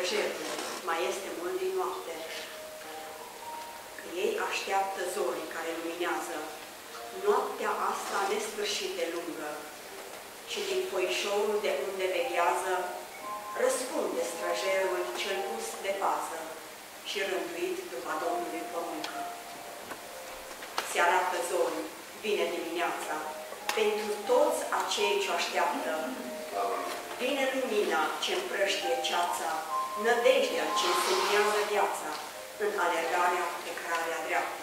străjerul mai este mult din noapte, că ei așteaptă zorii care luminează noaptea asta nesfârșit de lungă și din foișorul de unde veghează răspunde străjerul cel pus de pază și rânduit după Domnului pământă. Se arată zorii, vine dimineața, pentru toți acei ce așteaptă. Vine lumina ce împrăștie ceața, nădejdea ce însemnează viața în alergarea pe calea dreaptă.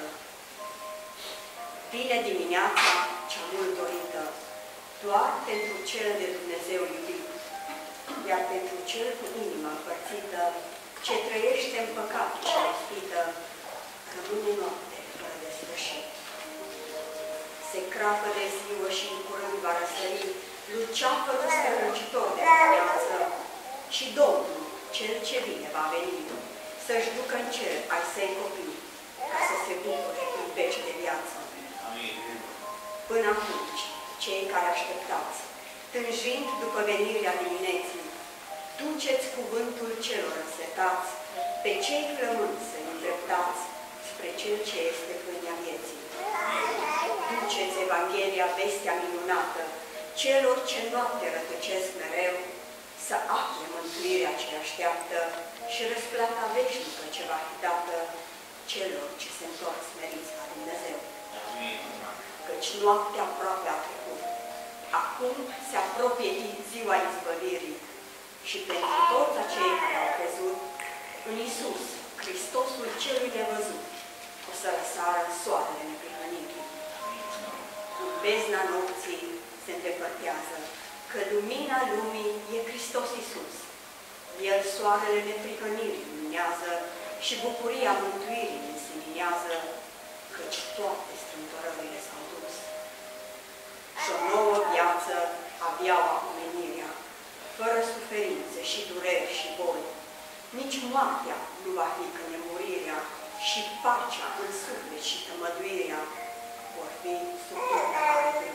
Vine dimineața cea mult dorită, doar pentru cel de Dumnezeu iubit, iar pentru cel cu inima împărțită, ce trăiește în păcat și ispită, rămâne noapte fără de sfârșit. Se crapă de ziua și în curând va răsări luceafărul strălucitor de viață și Domnul, cel ce vine, va veni să-și ducă în cer ai săi copii, ca să se bucure în veci de viață. Până atunci, cei care așteptați, tânjind după venirea dimineții, duceți cuvântul celor însetați, pe cei flămânți să-i îndreptați spre cel ce este pâinea vieții. Duceți Evanghelia, vestea minunată, celor ce noapte rătăcesc mereu, să afle mântuirea ce așteaptă și răsplata veșnică ce va fi dată celor ce se întorc smeriți la Dumnezeu. Căci noaptea aproape a trecut. Acum se apropie ziua izbăvirii și pentru toți acei care au crezut în Iisus, Hristosul celui nevăzut, o să răsară soarele neprihănirii. În bezna nopții se îndepărtează, că lumina lumii e Hristos Iisus. El soarele neprihănirii luminează și bucuria mântuirii înseminiază, căci toate strâmtorările s-au dus. Și o nouă viață aveau omenirea, fără suferințe și dureri și boli. Nici moartea nu va fi că nemurirea și pacea în suflet și tămăduirea vor fi sub tocare de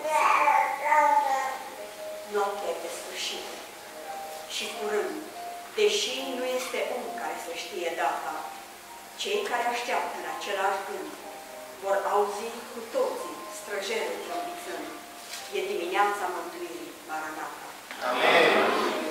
noaptea de sfârșit și curând, deși nu este om care să știe data, cei care așteaptă în același gând vor auzi cu toții străjerul trâmbițând. E dimineața mântuirii, Maranata. Amen.